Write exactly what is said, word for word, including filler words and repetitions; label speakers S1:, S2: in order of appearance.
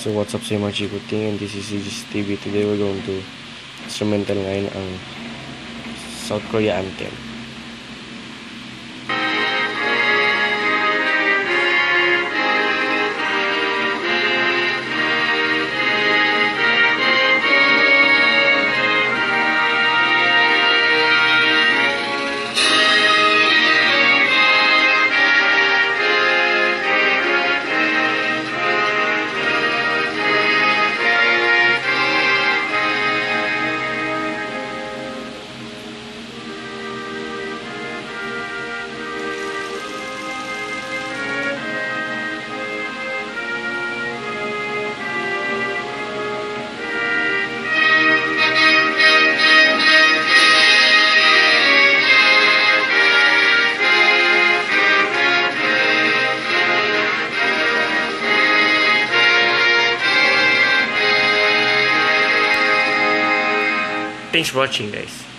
S1: So what's up sa mga chikuting, and this is C G S T V. Today we're going to instrumental ngayon ang South Korea anthem.
S2: Thanks for watching, guys.